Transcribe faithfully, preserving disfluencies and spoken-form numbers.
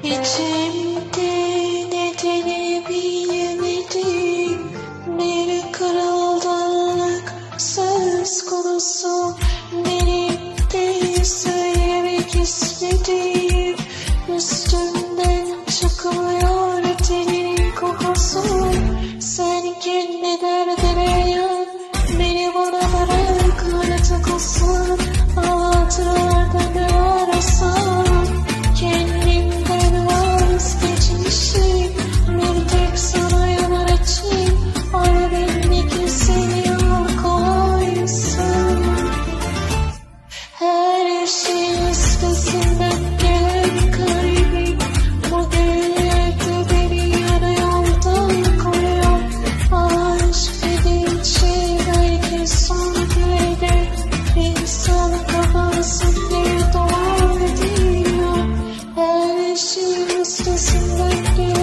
İçimde nedeni bilemedim. Bir kırıldık söz konusu. Benim de söylemek istediğim. Üstümden çıkmıyor teninin kokusu. Sen kendi derdine yan, beni bana bırak, artık olsun. Hatıralarda ne varsa kendimden vazgeçmişim. Bir tek sana yanar içim, ay belli ki seviyor koysam. Her şey üstesinden gelen kalbim bugünlerde beni yarı yoldan koruyor. Aşk dediğin şey belki son güvede, insan kafası bir doğar ediyor. Her şey üstesinden gelen